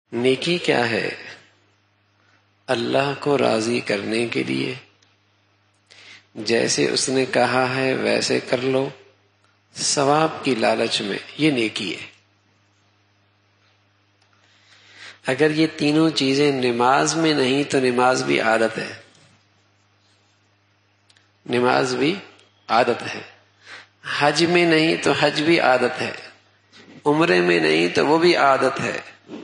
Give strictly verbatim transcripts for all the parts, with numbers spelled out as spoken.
نیکی کیا ہے؟ اللہ کو راضی کرنے کے لیے جیسے اس نے کہا ہے ویسے کر لو، ثواب کی لالچ میں، یہ نیکی ہے۔ اگر یہ تینوں چیزیں نماز میں نہیں تو نماز بھی عادت ہے، نماز بھی عادت ہے۔ حج میں نہیں تو حج بھی عادت ہے، عمرے میں نہیں تو وہ بھی عادت ہے۔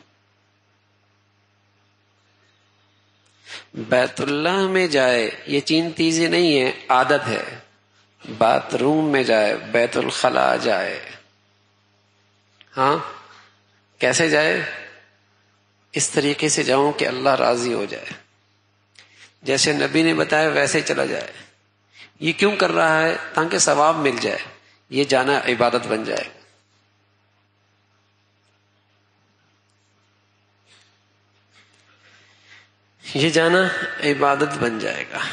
بیت اللہ میں جائے، یہ تین چیزیں نہیں ہیں، عادت ہے۔ باتھ روم میں جائے، بیت الخلاء جائے، ہاں کیسے جائے؟ اس طریقے سے جاؤں کہ اللہ راضی ہو جائے، جیسے نبی نے بتایا ویسے چلا جائے۔ یہ کیوں کر رہا ہے؟ تاکہ ثواب مل جائے، یہ جانا عبادت بن جائے۔ یہ جانا عبادت بن جائے گا۔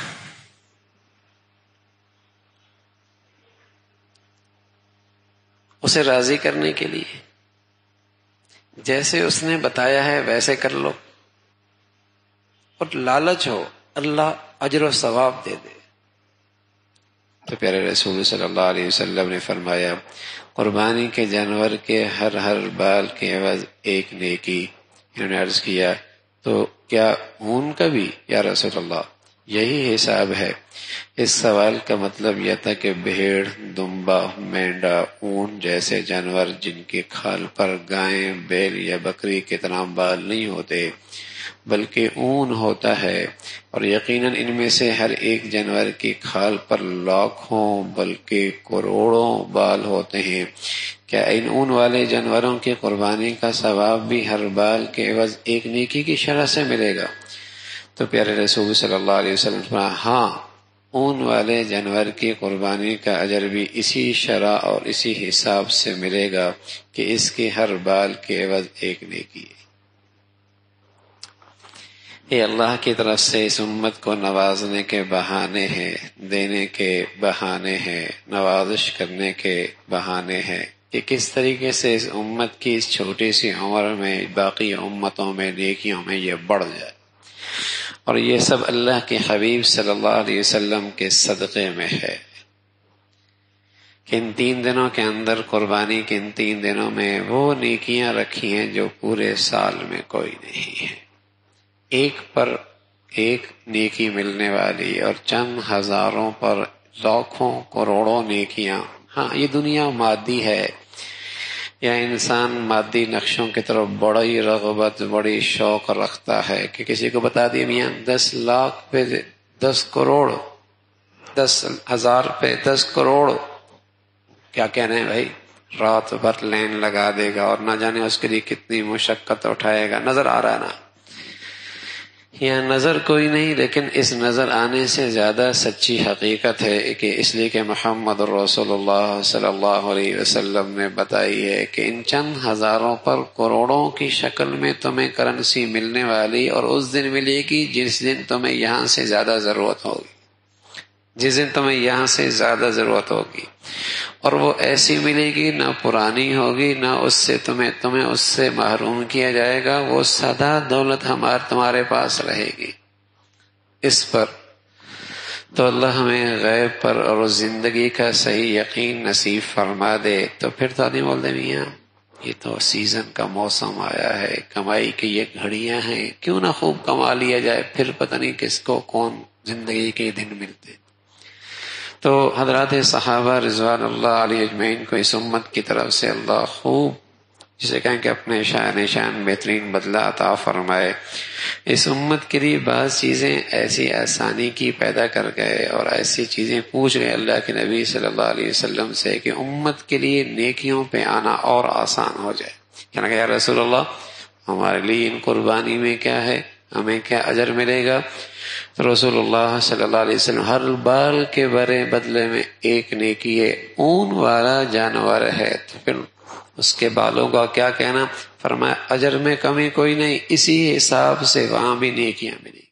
اسے راضی کرنے کے لیے جیسے اس نے بتایا ہے ویسے کر لو، اور لالچ ہو اللہ اجر و ثواب دے دے۔ تو پیارے رسول صلی اللہ علیہ وسلم نے فرمایا، قربانی کے جانور کے ہر ہر بال کے عوض ایک نیکی۔ انہوں نے عرض کیا تو کیا اون کا بھی یا رسول اللہ؟ یہی حساب ہے۔ اس سوال کا مطلب یہ تھا کہ بھیڑ، دمبا، مینڈا، اون جیسے جانور جن کے کھال پر گائیں، بیل یا بکری کے طرح بال نہیں ہوتے بلکہ اون ہوتا ہے، اور یقیناً ان میں سے ہر ایک جانور کی کھال پر لاکھوں بلکہ کروڑوں بال ہوتے ہیں، کیا ان اون والے جانوروں کی قربانی کا ثواب بھی ہر بال کے عوض ایک نیکی کی شرح سے ملے گا؟ تو پیارے رسول صلی اللہ علیہ وسلم نے فرمایا، ہاں، اون والے جانور کی قربانی کا اجر بھی اسی شرح اور اسی حساب سے ملے گا کہ اس کے ہر بال کے عوض ایک نیکی ہے۔ یہ اللہ کی طرف سے اس امت کو نوازنے کے بہانے ہیں، دینے کے بہانے ہیں، نوازش کرنے کے بہانے ہیں کہ کس طریقے سے اس امت کی اس چھوٹی سی عمر میں باقی امتوں میں نیکیوں میں یہ بڑھ جائے، اور یہ سب اللہ کے حبیب صلی اللہ علیہ وسلم کے صدقے میں ہے کہ ان تین دنوں کے اندر، قربانی کے ان تین دنوں میں وہ نیکیاں رکھی ہیں جو پورے سال میں کوئی نہیں ہے۔ ایک پر ایک نیکی ملنے والی اور چند ہزاروں پر لاکھوں کروڑوں نیکیاں۔ ہاں، یہ دنیا مادی ہے، یا انسان مادی نقشوں کی طرف بڑی رغبت، بڑی شوق رکھتا ہے کہ کسی کو بتا دیا میاں دس لاکھ پہ دس کروڑ، دس ہزار پہ دس کروڑ، کیا کہنا ہے بھائی؟ رات بھر لین لگا دے گا اور نہ جانے اس کے لیے کتنی مشقت اٹھائے گا۔ نظر آ رہا ہے نا؟ یہاں نظر کوئی نہیں، لیکن اس نظر آنے سے زیادہ سچی حقیقت ہے کہ اس لیے کہ محمد رسول اللہ صلی اللہ علیہ وسلم نے بتائی ہے کہ ان چند ہزاروں پر کروڑوں کی شکل میں تمہیں کرنسی ملنے والی، اور اس دن ملے گی جس دن تمہیں یہاں سے زیادہ ضرورت ہوگی، جس دن تمہیں یہاں سے زیادہ ضرورت ہوگی، اور وہ ایسی ملے گی، نہ پرانی ہوگی، نہ اس سے تمہیں تمہیں اس سے محروم کیا جائے گا، وہ سدا دولت ہمارے تمہارے پاس رہے گی۔ اس پر تو اللہ ہمیں غیب پر اور زندگی کا صحیح یقین نصیب فرما دے۔ تو پھر تو آدمی بول دے میاں یہ تو سیزن کا موسم آیا ہے، کمائی کی یہ گھڑیاں ہیں، کیوں نہ خوب کما لیا جائے، پھر پتہ نہیں کس کو کون زندگی کے دن ملتے۔ تو حضرات صحابہ رضوان اللہ علیہ اجمعین کو اس امت کی طرف سے اللہ خوب، جسے کہیں کہ اپنے شان شان بہترین بدلہ عطا فرمائے۔ اس امت کے لیے بعض چیزیں ایسی آسانی کی پیدا کر گئے اور ایسی چیزیں پوچھ گئے اللہ کے نبی صلی اللہ علیہ وسلم سے کہ امت کے لیے نیکیوں پہ آنا اور آسان ہو جائے۔ کہنا کہ یا رسول اللہ، ہمارے لیے ان قربانی میں کیا ہے، ہمیں کیا اجر ملے گا؟ تو رسول اللہ صلی اللہ علیہ وسلم، ہر بال کے برے بدلے میں ایک نیکی ہے، اون والا جانور ہے، تو پھر اس کے بالوں کا کیا کہنا؟ فرمایا اجر میں کمی کوئی نہیں، اسی حساب سے وہاں بھی نیکیاں ملی۔